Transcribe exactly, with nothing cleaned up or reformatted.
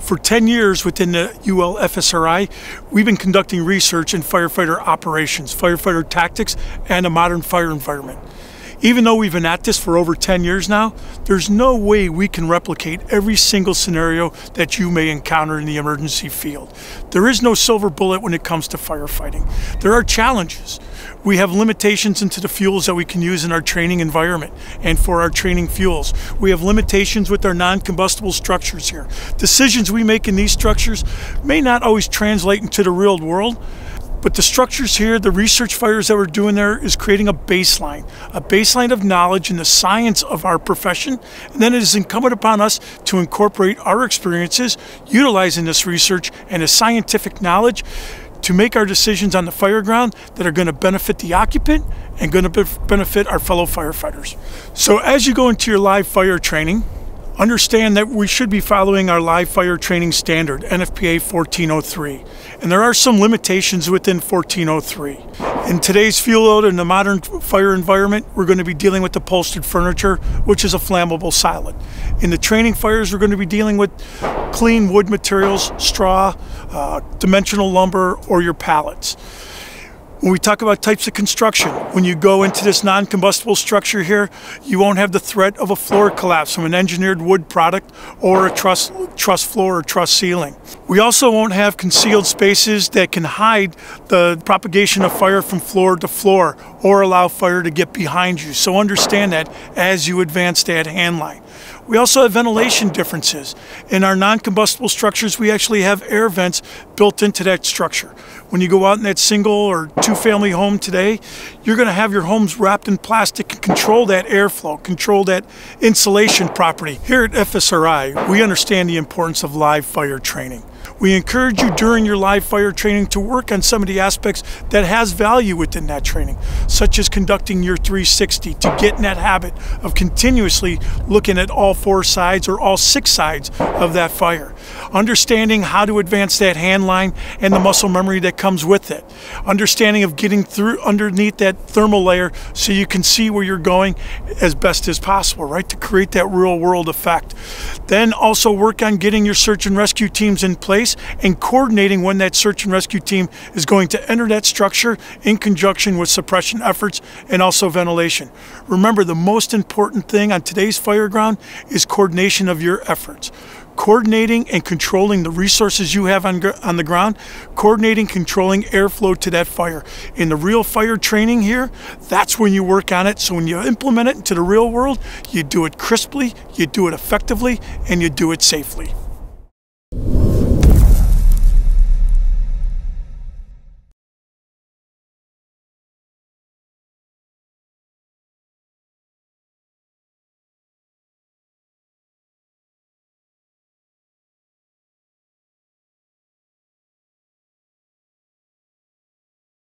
For ten years within the U L F S R I, we've been conducting research in firefighter operations, firefighter tactics, and a modern fire environment. Even though we've been at this for over ten years now, there's no way we can replicate every single scenario that you may encounter in the emergency field. There is no silver bullet when it comes to firefighting. There are challenges. We have limitations into the fuels that we can use in our training environment and for our training fuels. We have limitations with our non-combustible structures here. Decisions we make in these structures may not always translate into the real world, but the structures here, the research fires that we're doing there is creating a baseline, a baseline of knowledge in the science of our profession. And then it is incumbent upon us to incorporate our experiences, utilizing this research and the scientific knowledge to make our decisions on the fire ground that are going to benefit the occupant and going to benefit our fellow firefighters. So as you go into your live fire training, understand that we should be following our live fire training standard, N F P A fourteen oh three. And there are some limitations within fourteen oh three. In today's field in the modern fire environment, we're going to be dealing with upholstered furniture, which is a flammable solid. In the training fires, we're going to be dealing with clean wood materials, straw, uh, dimensional lumber, or your pallets. When we talk about types of construction, when you go into this non-combustible structure here, you won't have the threat of a floor collapse from an engineered wood product or a truss, truss floor or truss ceiling. We also won't have concealed spaces that can hide the propagation of fire from floor to floor or allow fire to get behind you. So understand that as you advance that hand line. We also have ventilation differences. In our non-combustible structures, we actually have air vents built into that structure. When you go out in that single or two-family home today, you're going to have your homes wrapped in plastic and control that airflow, control that insulation property. Here at F S R I, we understand the importance of live fire training. We encourage you during your live fire training to work on some of the aspects that has value within that training, such as conducting your three sixty, to get in that habit of continuously looking at all four sides or all six sides of that fire. Understanding how to advance that hand line and the muscle memory that comes with it. Understanding of getting through underneath that thermal layer so you can see where you're going as best as possible, right? To create that real world effect. Then also work on getting your search and rescue teams in place and coordinating when that search and rescue team is going to enter that structure in conjunction with suppression efforts and also ventilation. Remember, the most important thing on today's fire ground is coordination of your efforts. Coordinating and controlling the resources you have on, on the ground, coordinating, controlling airflow to that fire. In the real fire training here, that's when you work on it. So when you implement it into the real world, you do it crisply, you do it effectively, and you do it safely.